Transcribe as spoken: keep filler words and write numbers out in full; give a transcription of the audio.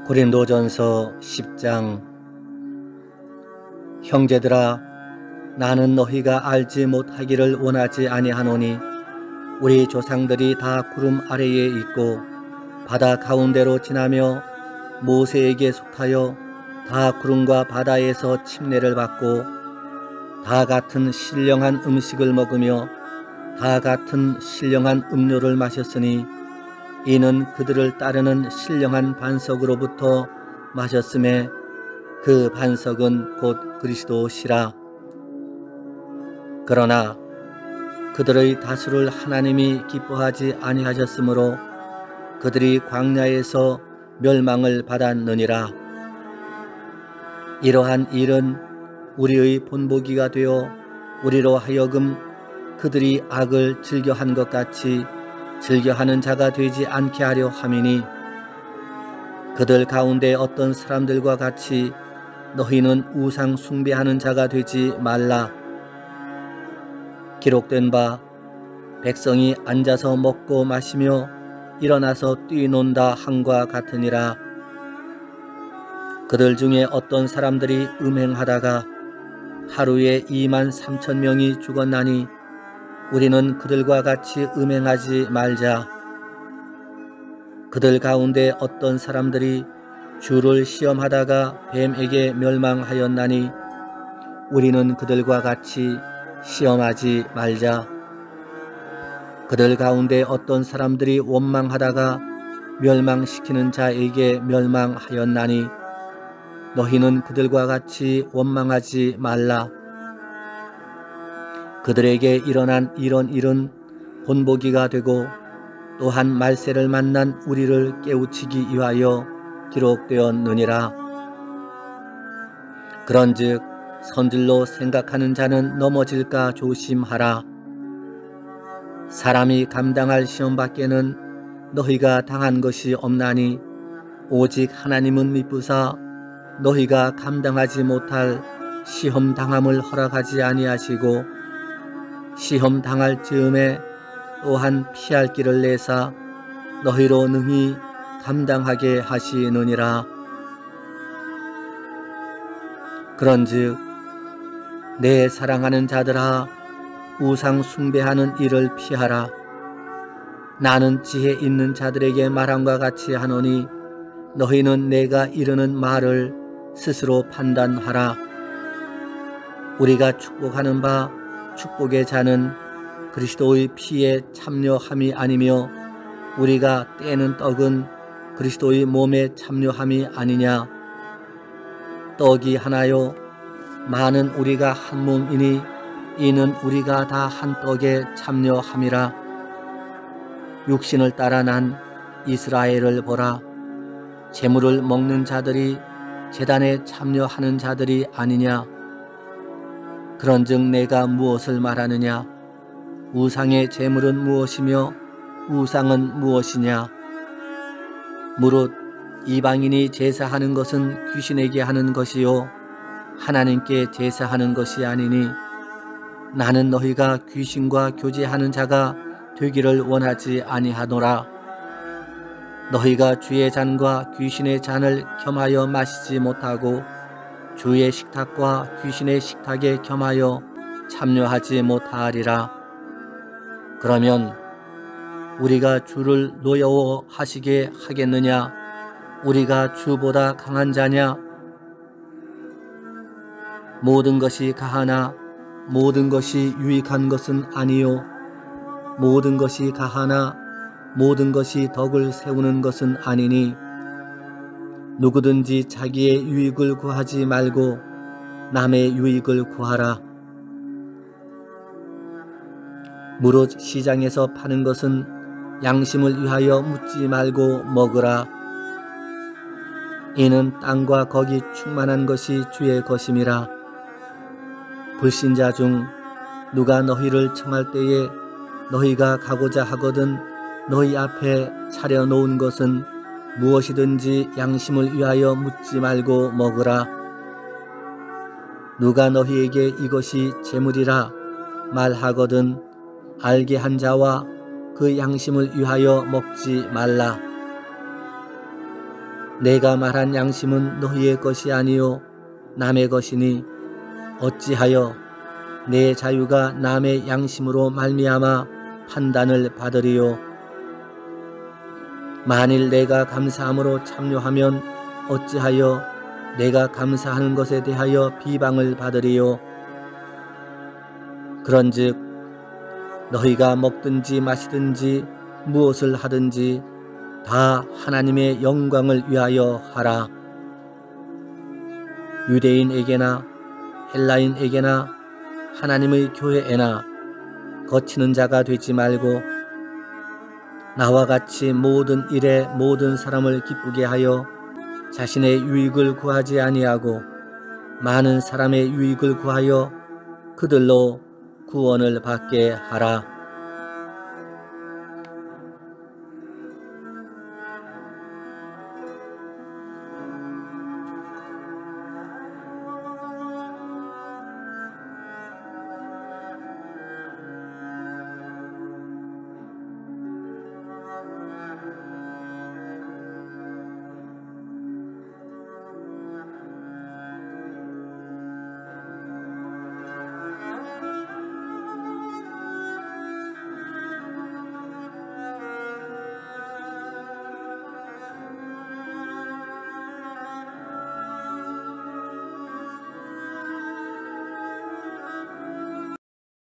고린도전서 십 장. 형제들아, 나는 너희가 알지 못하기를 원하지 아니하노니 우리 조상들이 다 구름 아래에 있고 바다 가운데로 지나며 모세에게 속하여 다 구름과 바다에서 침례를 받고 다 같은 신령한 음식을 먹으며 다 같은 신령한 음료를 마셨으니 이는 그들을 따르는 신령한 반석으로부터 마셨음에 그 반석은 곧 그리스도시라. 그러나 그들의 다수를 하나님이 기뻐하지 아니하셨으므로 그들이 광야에서 멸망을 받았느니라. 이러한 일은 우리의 본보기가 되어 우리로 하여금 그들이 악을 즐겨한 것 같이 즐겨하는 자가 되지 않게 하려 함이니, 그들 가운데 어떤 사람들과 같이 너희는 우상 숭배하는 자가 되지 말라. 기록된 바 백성이 앉아서 먹고 마시며 일어나서 뛰논다 함과 같으니라. 그들 중에 어떤 사람들이 음행하다가 하루에 이만 삼천 명이 죽었나니 우리는 그들과 같이 음행하지 말자. 그들 가운데 어떤 사람들이 주를 시험하다가 뱀에게 멸망하였나니 우리는 그들과 같이 시험하지 말자. 그들 가운데 어떤 사람들이 원망하다가 멸망시키는 자에게 멸망하였나니 너희는 그들과 같이 원망하지 말라. 그들에게 일어난 이런 일은 본보기가 되고 또한 말세를 만난 우리를 깨우치기 위하여 기록되었느니라. 그런즉 선질로 생각하는 자는 넘어질까 조심하라. 사람이 감당할 시험 밖에는 너희가 당한 것이 없나니 오직 하나님은 미쁘사 너희가 감당하지 못할 시험 당함을 허락하지 아니하시고 시험 당할 즈음에 또한 피할 길을 내사 너희로 능히 감당하게 하시느니라. 그런즉 내 사랑하는 자들아, 우상 숭배하는 일을 피하라. 나는 지혜 있는 자들에게 말함과 같이 하노니 너희는 내가 이르는 말을 스스로 판단하라. 우리가 축복하는 바 축복의 자는 그리스도의 피에 참여함이 아니며 우리가 떼는 떡은 그리스도의 몸에 참여함이 아니냐. 떡이 하나요 많은 우리가 한 몸이니 이는 우리가 다 한 떡에 참여함이라. 육신을 따라 난 이스라엘을 보라. 제물을 먹는 자들이 제단에 참여하는 자들이 아니냐. 그런즉 내가 무엇을 말하느냐. 우상의 제물은 무엇이며 우상은 무엇이냐. 무릇 이방인이 제사하는 것은 귀신에게 하는 것이요 하나님께 제사하는 것이 아니니 나는 너희가 귀신과 교제하는 자가 되기를 원하지 아니하노라. 너희가 주의 잔과 귀신의 잔을 겸하여 마시지 못하고 주의 식탁과 귀신의 식탁에 겸하여 참여하지 못하리라. 그러면 우리가 주를 노여워 하시게 하겠느냐. 우리가 주보다 강한 자냐. 모든 것이 가하나 모든 것이 유익한 것은 아니요 모든 것이 가하나 모든 것이 덕을 세우는 것은 아니니 누구든지 자기의 유익을 구하지 말고 남의 유익을 구하라. 무릇 시장에서 파는 것은 양심을 위하여 묻지 말고 먹으라. 이는 땅과 거기 충만한 것이 주의 것임이라. 불신자 중 누가 너희를 청할 때에 너희가 가고자 하거든 너희 앞에 차려놓은 것은 무엇이든지 양심을 위하여 묻지 말고 먹으라. 누가 너희에게 이것이 재물이라 말하거든 알게 한 자와 그 양심을 위하여 먹지 말라. 내가 말한 양심은 너희의 것이 아니요 남의 것이니 어찌하여 내 자유가 남의 양심으로 말미암아 판단을 받으리요. 만일 내가 감사함으로 참여하면 어찌하여 내가 감사하는 것에 대하여 비방을 받으리요. 그런즉 너희가 먹든지 마시든지 무엇을 하든지 다 하나님의 영광을 위하여 하라. 유대인에게나 헬라인에게나 하나님의 교회에나 거치는 자가 되지 말고 나와 같이 모든 일에 모든 사람을 기쁘게 하여 자신의 유익을 구하지 아니하고 많은 사람의 유익을 구하여 그들로 구원을 받게 하라.